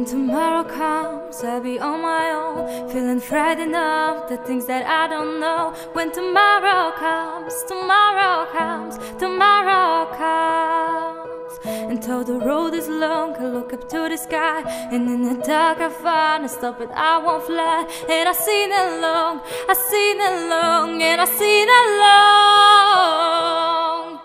When tomorrow comes, I'll be on my own, feeling frightened of the things that I don't know. When tomorrow comes, tomorrow comes, tomorrow comes, and though the road is long, I look up to the sky, and in the dark I find a stop, but I won't fly. And I sing along, I sing along, and I sing along.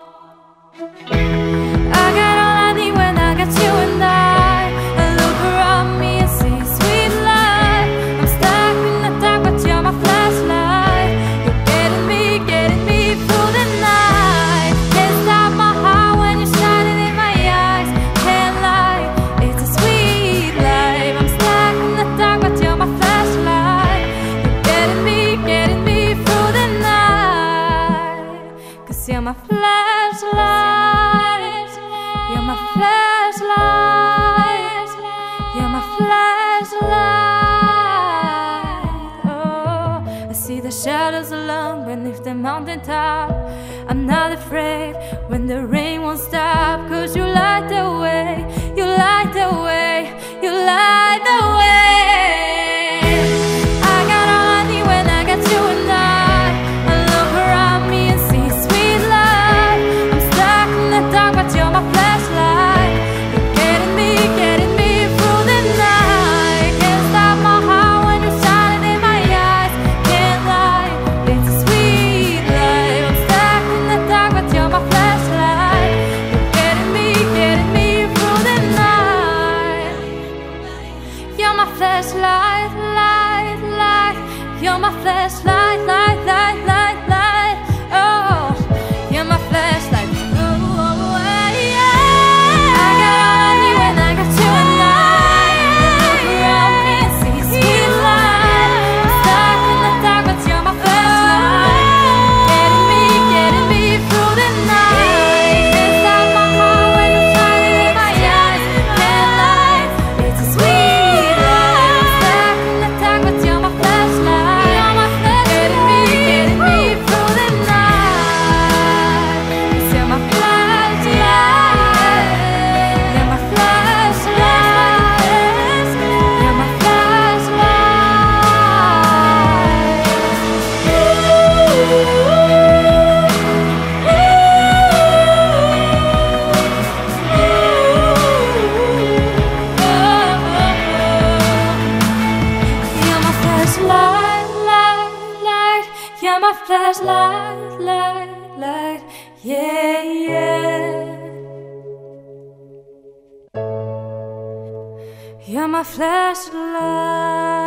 I got all I need when I got you and I look around me and see sweet life. I'm stuck in the dark, but you're my flashlight. You're getting me through the night. Can't stop my heart when you're shining in my eyes. Can't lie, it's a sweet life. I'm stuck in the dark, but you're my flashlight. You're getting me through the night. 'Cause you're my flashlight. You're my flashlight. You're my flashlight. Oh, I see the shadows along beneath the mountaintop. I'm not afraid when the rain won't stop. 'Cause you light the way, you light the way, you light the way. I got all I need when I got you and I look around me and see sweet life. I'm stuck in the dark, but you're my flashlight. You're getting me through the night. Can't stop my heart when you're shining in my eyes. Can't lie, it's a sweet life. I'm stuck in the dark, but you're my flashlight. You're getting me through the night. You're my flashlight, light, light. You're my flashlight, light, light, light, light. Oh, you're my flashlight. Oh, yeah. I got all I need when I got you and I look around me and see sweet light. I'm stuck in the dark, but you're my flashlight. Getting me through the night. Can't stop my heart when you're shining in my eyes. Can't lie, it's a sweet life. I'm stuck in the dark, but you're my flashlight. You're my flashlight. Getting me through the night. 'Cause you're my flashlight. You're my flashlight. You're my flashlight. Light, light. You're my flashlight, light, light. Yeah, yeah. You're my flashlight.